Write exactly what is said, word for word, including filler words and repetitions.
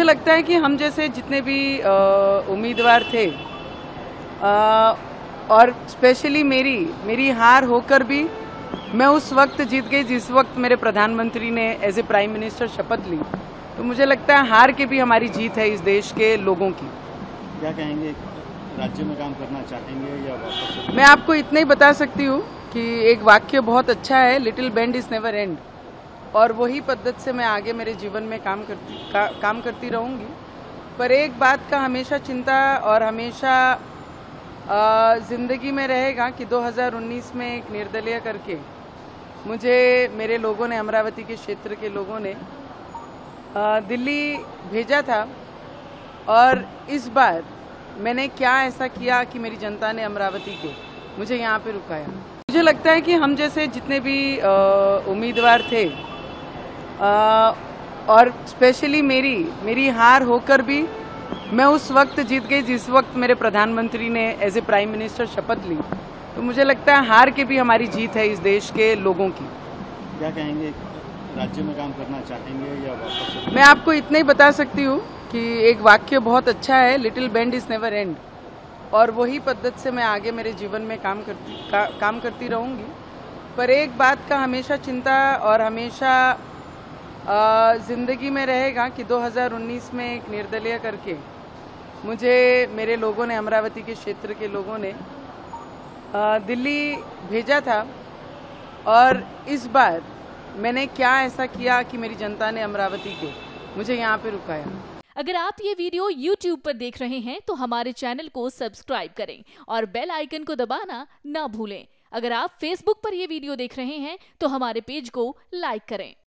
लगता है कि हम जैसे जितने भी उम्मीदवार थे आ, और स्पेशली मेरी मेरी हार होकर भी मैं उस वक्त जीत गई जिस वक्त मेरे प्रधानमंत्री ने एज ए प्राइम मिनिस्टर शपथ ली। तो मुझे लगता है हार के भी हमारी जीत है इस देश के लोगों की। क्या कहेंगे, राज्य में काम करना चाहेंगे या वापस? मैं आपको इतना ही बता सकती हूँ कि एक वाक्य बहुत अच्छा है, little bend is never end, और वही पद्धति से मैं आगे मेरे जीवन में काम करती का, काम करती रहूँगी। पर एक बात का हमेशा चिंता और हमेशा ज़िंदगी में रहेगा कि दो हज़ार उन्नीस में एक निर्दलीय करके मुझे मेरे लोगों ने, अमरावती के क्षेत्र के लोगों ने आ, दिल्ली भेजा था, और इस बार मैंने क्या ऐसा किया कि मेरी जनता ने अमरावती को मुझे यहाँ पे रुकाया। मुझे लगता है कि हम जैसे जितने भी उम्मीदवार थे आ, और स्पेशली मेरी मेरी हार होकर भी मैं उस वक्त जीत गई जिस वक्त मेरे प्रधानमंत्री ने एज ए प्राइम मिनिस्टर शपथ ली। तो मुझे लगता है हार के भी हमारी जीत है इस देश के लोगों की। क्या कहेंगे, राज्य में काम करना चाहेंगे या वापस? मैं आपको इतना ही बता सकती हूँ कि एक वाक्य बहुत अच्छा है, little bend is never end, और वही पद्धति से मैं आगे मेरे जीवन में काम करती का, काम करती रहूँगी। पर एक बात का हमेशा चिंता और हमेशा ज़िंदगी में रहेगा कि दो हज़ार उन्नीस में एक निर्दलीय करके मुझे मेरे लोगों ने, अमरावती के क्षेत्र के लोगों ने आ, दिल्ली भेजा था, और इस बार मैंने क्या ऐसा किया कि मेरी जनता ने अमरावती को मुझे यहाँ पे रुकाया। अगर आप ये वीडियो यूट्यूब पर देख रहे हैं तो हमारे चैनल को सब्सक्राइब करें और बेल आइकन को दबाना ना भूलें। अगर आप फेसबुक पर ये वीडियो देख रहे हैं तो हमारे पेज को लाइक करें।